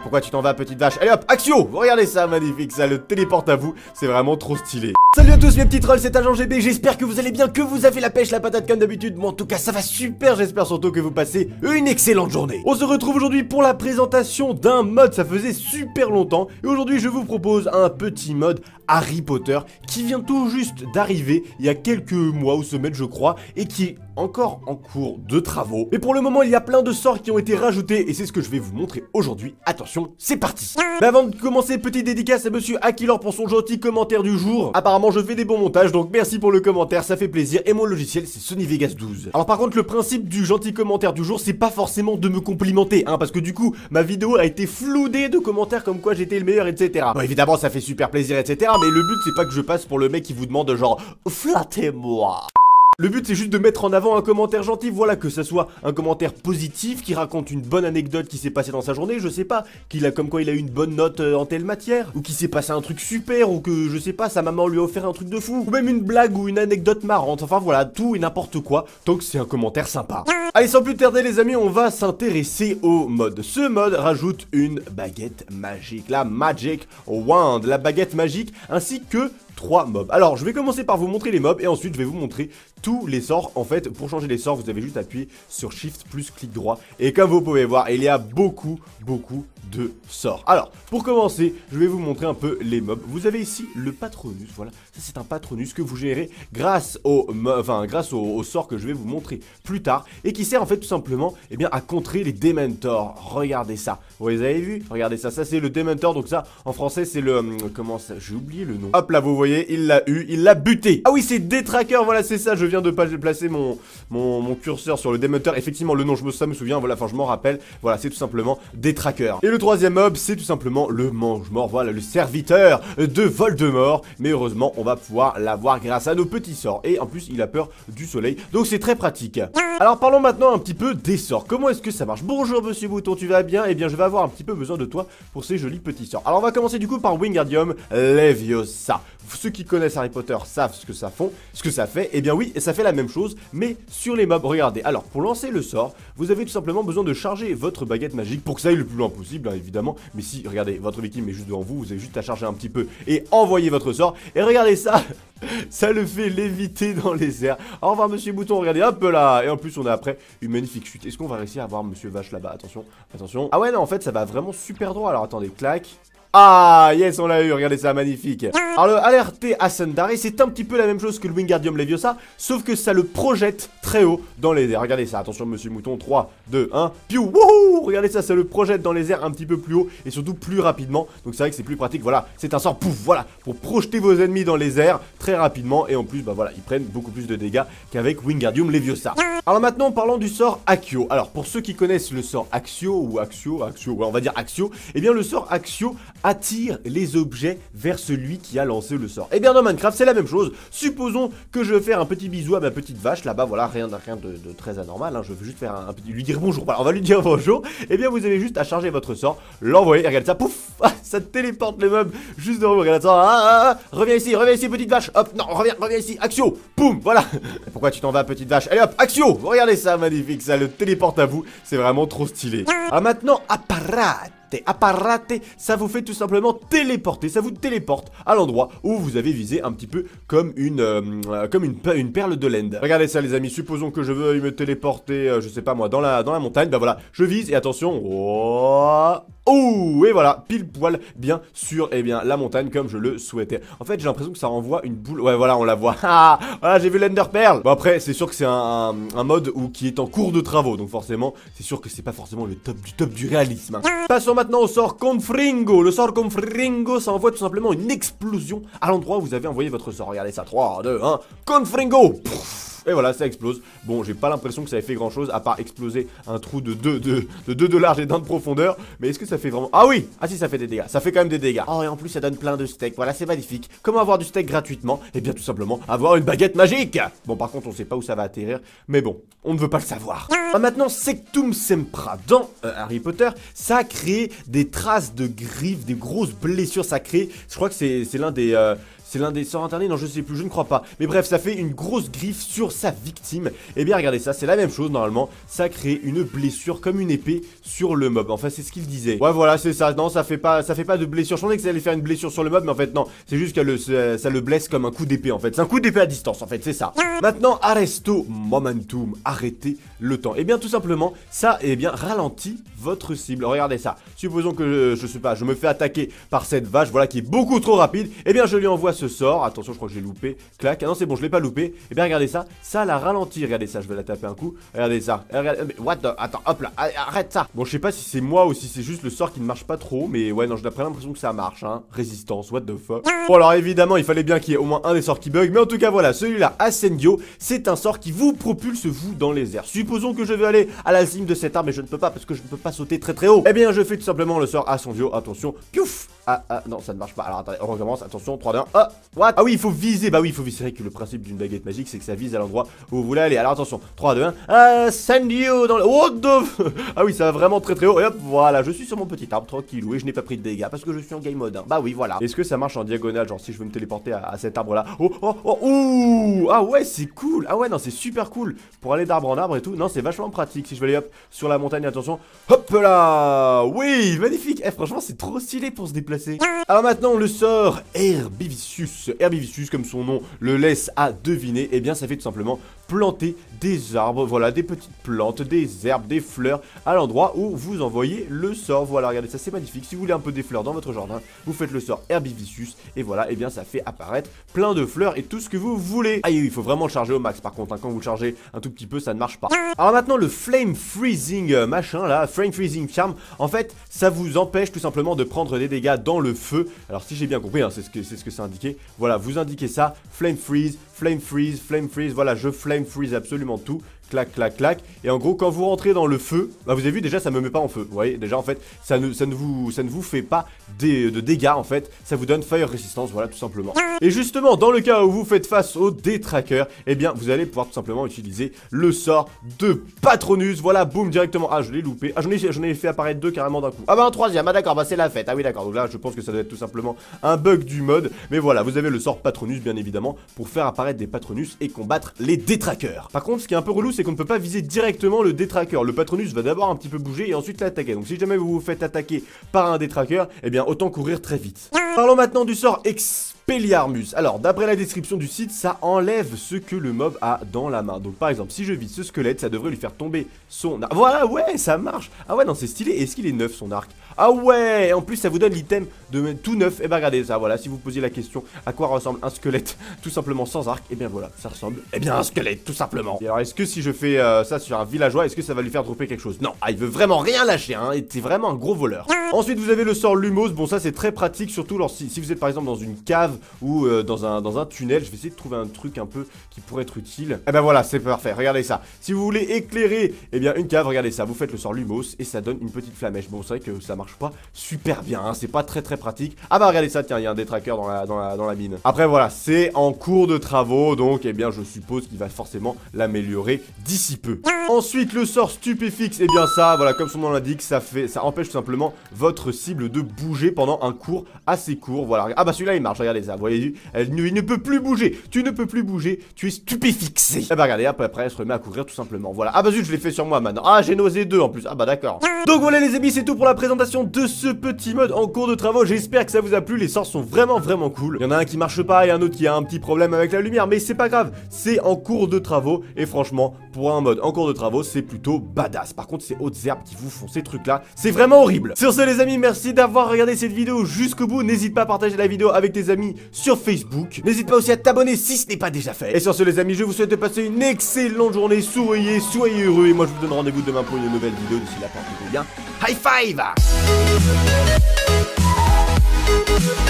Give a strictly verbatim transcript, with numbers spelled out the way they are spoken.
Pourquoi tu t'en vas, petite vache? Allez hop, action! Regardez ça, magnifique, ça le téléporte à vous, c'est vraiment trop stylé. Salut à tous mes petits trolls, c'est Agent G B, j'espère que vous allez bien, que vous avez la pêche, la patate comme d'habitude. Moi en tout cas ça va super, j'espère surtout que vous passez une excellente journée. On se retrouve aujourd'hui pour la présentation d'un mode, ça faisait super longtemps. Et aujourd'hui je vous propose un petit mode Harry Potter qui vient tout juste d'arriver il y a quelques mois ou semaines je crois, et qui est encore en cours de travaux. Mais pour le moment il y a plein de sorts qui ont été rajoutés et c'est ce que je vais vous montrer aujourd'hui. Attention, c'est parti. Mais avant de commencer, petite dédicace à monsieur Aquilor pour son gentil commentaire du jour. Apparemment je fais des bons montages, donc merci pour le commentaire, ça fait plaisir. Et mon logiciel c'est Sony Vegas douze. Alors par contre le principe du gentil commentaire du jour, c'est pas forcément de me complimenter, hein, parce que du coup ma vidéo a été floudée de commentaires comme quoi j'étais le meilleur, etc. Bon évidemment ça fait super plaisir, etc. Mais le but c'est pas que je passe pour le mec qui vous demande genre flattez-moi. Le but c'est juste de mettre en avant un commentaire gentil, voilà, que ça soit un commentaire positif qui raconte une bonne anecdote qui s'est passée dans sa journée, je sais pas, qu'il a comme quoi il a eu une bonne note euh, en telle matière, ou qu'il s'est passé un truc super, ou que je sais pas, sa maman lui a offert un truc de fou, ou même une blague ou une anecdote marrante, enfin voilà, tout et n'importe quoi, tant que c'est un commentaire sympa. Allez, sans plus tarder les amis, on va s'intéresser au mode. Ce mode rajoute une baguette magique, la Magic Wand, la baguette magique, ainsi que trois mobs. Alors je vais commencer par vous montrer les mobs et ensuite je vais vous montrer tous les sorts. En fait pour changer les sorts vous avez juste appuyé sur Shift plus clic droit et comme vous pouvez voir il y a beaucoup beaucoup de sorts. Alors pour commencer je vais vous montrer un peu les mobs. Vous avez ici le Patronus, voilà, ça c'est un Patronus que vous gérez grâce au enfin grâce au, au sort que je vais vous montrer plus tard et qui sert en fait tout simplement eh bien, à contrer les Dementors. Regardez ça, vous les avez vu? Regardez ça, ça c'est le Dementor, donc ça en français c'est le, comment ça, j'ai oublié le nom. Hop là vous voyez, il l'a eu, il l'a buté. Ah oui c'est Détraqueur, voilà c'est ça, je viens de pas placer mon, mon, mon curseur sur le Dementor. Effectivement le nom je me, ça me souvient, voilà, enfin je m'en rappelle. Voilà c'est tout simplement Détraqueur. Et le troisième mob c'est tout simplement le Mange-Mort, voilà le serviteur de Voldemort. Mais heureusement on va pouvoir l'avoir grâce à nos petits sorts. Et en plus il a peur du soleil, donc c'est très pratique. Alors parlons maintenant un petit peu des sorts. Comment est-ce que ça marche? Bonjour monsieur Bouton, tu vas bien? Eh bien je vais avoir un petit peu besoin de toi pour ces jolis petits sorts. Alors on va commencer du coup par Wingardium Leviosa. Ceux qui connaissent Harry Potter savent ce que ça font, ce que ça fait. Eh bien oui, ça fait la même chose, mais sur les mobs. Regardez, alors pour lancer le sort, vous avez tout simplement besoin de charger votre baguette magique pour que ça aille le plus loin possible, hein, évidemment. Mais si, regardez, votre victime est juste devant vous, vous avez juste à charger un petit peu et envoyer votre sort. Et regardez ça, ça le fait léviter dans les airs. Au revoir monsieur Bouton, regardez, hop là. Et en plus on a après une magnifique chute. Est-ce qu'on va réussir à voir monsieur Vache là-bas? Attention, attention. Ah ouais non, en fait ça va vraiment super droit. Alors attendez, clac. Ah yes on l'a eu, regardez ça, magnifique. Alors le Alerté Ascendare c'est un petit peu la même chose que le Wingardium Leviosa, sauf que ça le projette très haut dans les airs. Regardez ça, attention monsieur Mouton, trois, deux, un, piou, wouhou. Regardez ça, ça le projette dans les airs un petit peu plus haut et surtout plus rapidement. Donc c'est vrai que c'est plus pratique, voilà, c'est un sort, pouf, voilà, pour projeter vos ennemis dans les airs très rapidement. Et en plus, bah voilà, ils prennent beaucoup plus de dégâts qu'avec Wingardium Leviosa. Alors maintenant parlons du sort Accio. Alors pour ceux qui connaissent le sort Accio ou Accio, Accio, ouais, on va dire Accio, et bien le sort Accio attire les objets vers celui qui a lancé le sort. Et bien dans Minecraft c'est la même chose. Supposons que je vais faire un petit bisou à ma petite vache là-bas, voilà, rien, rien de, de très anormal, hein. Je veux juste faire un, un petit, lui dire bonjour, voilà, on va lui dire bonjour. Et bien vous avez juste à charger votre sort, l'envoyer, et regardez ça, pouf, ah, ça téléporte les mobs juste devant vous, regardez ça, ah, ah, ah, reviens ici, reviens ici petite vache, hop, non, reviens, reviens ici, Accio, poum, voilà. Pourquoi tu t'en vas petite vache? Allez hop, Accio, regardez ça, magnifique, ça le téléporte à vous, c'est vraiment trop stylé. Alors maintenant, apparate. Apparate, ça vous fait tout simplement téléporter, ça vous téléporte à l'endroit où vous avez visé un petit peu comme une euh, comme une, une perle de laine. Regardez ça les amis, supposons que je veuille me téléporter, euh, je sais pas moi, dans la, dans la montagne, bah voilà, je vise et attention, oh, oh, et voilà, pile poil bien sur eh bien, la montagne comme je le souhaitais. En fait j'ai l'impression que ça renvoie une boule, ouais voilà on la voit, ah, voilà j'ai vu l'Ender Pearl. Bon après c'est sûr que c'est un, un, un mode où, qui est en cours de travaux, donc forcément c'est sûr que c'est pas forcément le top du top du réalisme, hein. Passons maintenant au sort Confringo. Le sort Confringo, ça envoie tout simplement une explosion à l'endroit où vous avez envoyé votre sort. Regardez ça, trois, deux, un, Confringo. Pfff. Et voilà, ça explose. Bon, j'ai pas l'impression que ça ait fait grand chose à part exploser un trou de deux de, de, de, de large et d'un de profondeur. Mais est-ce que ça fait vraiment... Ah oui! Ah si, ça fait des dégâts. Ça fait quand même des dégâts. Oh, et en plus, ça donne plein de steaks. Voilà, c'est magnifique. Comment avoir du steak gratuitement? Eh bien, tout simplement, avoir une baguette magique. Bon, par contre, on sait pas où ça va atterrir. Mais bon, on ne veut pas le savoir. Ah, maintenant, Sectum Sempra. Dans euh, Harry Potter, ça a créé des traces de griffes, des grosses blessures. Ça crée... Je crois que c'est l'un des... Euh, c'est l'un des sorts internés, non je sais plus, je ne crois pas. Mais bref, ça fait une grosse griffe sur sa victime. Et bien regardez ça, c'est la même chose normalement. Ça crée une blessure comme une épée sur le mob. Enfin c'est ce qu'il disait. Ouais voilà, c'est ça. Non, ça fait pas ça fait pas de blessure. Je pensais que ça allait faire une blessure sur le mob, mais en fait non. C'est juste que le, ça, ça le blesse comme un coup d'épée en fait. C'est un coup d'épée à distance en fait, c'est ça. Maintenant, arresto momentum, arrêtez le temps. Et bien tout simplement, ça eh bien ralentit votre cible. Regardez ça. Supposons que je, je sais pas, je me fais attaquer par cette vache, voilà, qui est beaucoup trop rapide. Et bien je lui envoie ce sort. Attention, je crois que j'ai loupé. Clac. Ah non, c'est bon, je l'ai pas loupé. Et bien regardez ça, ça la ralentit. Regardez ça, je vais la taper un coup. Regardez ça. Regardez, what the... Attends, hop là, arrête ça. Bon, je sais pas si c'est moi ou si c'est juste le sort qui ne marche pas trop, mais ouais, non, j'ai l'impression que ça marche, hein. Résistance, what the fuck. Bon, alors évidemment, il fallait bien qu'il y ait au moins un des sorts qui bug, mais en tout cas, voilà, celui-là, Ascendio, c'est un sort qui vous propulse vous dans les airs. Supposons que je vais aller à la cime de cet arbre, mais je ne peux pas parce que je ne peux pas sauter très très haut. Eh bien, je fais tout simplement le sort Ascendio. Attention, piouf. Ah, ah, non, ça ne marche pas. Alors attendez, on recommence. Attention, trois, deux, un. Ah, what? Ah oui, il faut viser. Bah oui, il faut viser. C'est vrai que le principe d'une baguette magique, c'est que ça vise à l'endroit où vous voulez aller. Alors attention, trois, deux, un. Ascendio dans le. What the. Ah oui, ça va vraiment très très haut. Et hop, voilà, je suis sur mon petit arbre tranquillou et je n'ai pas pris de dégâts parce que je suis en game mode. Hein. Bah oui, voilà. Est-ce que ça marche en diagonale? Genre, si je veux me téléporter à, à cet arbre là. Oh, oh, oh, ouh. Ah ouais, c'est cool. Ah ouais, non, c'est super cool. Pour aller d'arbre en arbre et tout. Non, c'est vachement pratique. Si je vais aller hop sur la montagne, attention. Hop là. Oui, magnifique. Eh, franchement, c'est trop stylé pour se déplacer. Alors maintenant, le sort Herbivicius. Herbivicius, comme son nom le laisse à deviner, eh bien, ça fait tout simplement planter des arbres, voilà, des petites plantes, des herbes, des fleurs à l'endroit où vous envoyez le sort. Voilà, regardez ça, c'est magnifique. Si vous voulez un peu des fleurs dans votre jardin, vous faites le sort Herbivicius et voilà, et bien ça fait apparaître plein de fleurs et tout ce que vous voulez. Ah oui, il faut vraiment le charger au max par contre, hein, quand vous le chargez un tout petit peu, ça ne marche pas. Alors maintenant, le Flame Freezing euh, machin là, Flame Freezing Charm, en fait, ça vous empêche tout simplement de prendre des dégâts dans le feu. Alors si j'ai bien compris, hein, c'est ce que c'est ce que c'est indiqué. Voilà, vous indiquez ça, Flame Freeze, Flame Freeze, Flame Freeze, voilà, je Flame Freeze absolument tout. Clac, clac, clac. Et en gros, quand vous rentrez dans le feu, bah vous avez vu, déjà, ça me met pas en feu. Vous voyez, déjà, en fait, ça ne, ça ne, vous, ça ne vous fait pas des, de dégâts, en fait. Ça vous donne Fire Resistance, voilà, tout simplement. Et justement, dans le cas où vous faites face au Détraqueur, eh bien, vous allez pouvoir tout simplement utiliser le sort de Patronus. Voilà, boum, directement. Ah, je l'ai loupé. Ah, j'en ai, j'en ai fait apparaître deux carrément d'un coup. Ah, bah, un troisième. Ah, d'accord, bah, c'est la fête. Ah, oui, d'accord. Donc là, je pense que ça doit être tout simplement un bug du mode. Mais voilà, vous avez le sort Patronus, bien évidemment, pour faire apparaître des Patronus et combattre les Détraqueurs. Par contre, ce qui est un peu relou, c'est qu'on ne peut pas viser directement le Détraqueur. Le Patronus va d'abord un petit peu bouger et ensuite l'attaquer. Donc si jamais vous vous faites attaquer par un Détraqueur, eh bien autant courir très vite. Parlons maintenant du sort Expelliarmus. Alors d'après la description du site, ça enlève ce que le mob a dans la main. Donc par exemple, si je vise ce squelette, ça devrait lui faire tomber son arc. Voilà, ouais, ça marche. Ah ouais, non, c'est stylé. Est-ce qu'il est neuf son arc? Ah ouais, et en plus ça vous donne l'item de tout neuf. Et bah regardez ça, voilà, si vous posiez la question à quoi ressemble un squelette tout simplement sans arc, et bien voilà, ça ressemble, et bien un squelette tout simplement. Et alors est-ce que si je fais euh, ça sur un villageois, est-ce que ça va lui faire dropper quelque chose? Non, ah il veut vraiment rien lâcher, hein, et c'est vraiment un gros voleur. Ensuite vous avez le sort Lumos, bon ça c'est très pratique, surtout lorsque si, si vous êtes par exemple dans une cave ou euh, dans, un, dans un tunnel. Je vais essayer de trouver un truc un peu qui pourrait être utile. Et ben voilà, c'est parfait, regardez ça. Si vous voulez éclairer, eh bien une cave, regardez ça, vous faites le sort Lumos et ça donne une petite flamèche. Bon c'est vrai que ça marche pas super bien, hein, c'est pas très très pratique. Ah bah regardez ça, tiens, il y a un Détraqueur dans la, dans, la, dans la mine. Après voilà, c'est en cours de travaux, donc eh bien je suppose qu'il va forcément l'améliorer d'ici peu. Ensuite le sort Stupéfixe, eh bien ça, voilà, comme son nom l'indique, ça fait, ça empêche tout simplement votre cible de bouger pendant un cours assez court. Voilà, ah bah celui-là il marche, regardez ça, vous voyez, elle, il ne peut plus bouger, tu ne peux plus bouger, tu es stupéfixé. Ah bah regardez, hop, après elle se remet à courir tout simplement, voilà. Ah bah zut, je l'ai fait sur moi maintenant, ah j'ai nausé deux en plus, ah bah d'accord. Donc voilà les amis, c'est tout pour la présentation de ce petit mode en cours de travaux. J'espère que ça vous a plu, les sorts sont vraiment vraiment cool. Il y en a un qui marche pas et un autre qui a un petit problème avec la lumière, mais c'est pas grave, c'est en cours de travaux et franchement, pour un mode en cours de travaux, c'est plutôt badass. Par contre, ces hautes herbes qui vous font ces trucs là, c'est vraiment horrible. Sur ce les amis, merci d'avoir regardé cette vidéo jusqu'au bout. N'hésite pas à partager la vidéo avec tes amis sur Facebook. N'hésite pas aussi à t'abonner si ce n'est pas déjà fait. Et sur ce les amis, je vous souhaite de passer une excellente journée. Souriez, soyez heureux et moi je vous donne rendez-vous demain pour une nouvelle vidéo. D'ici là, portez-vous bien. High five.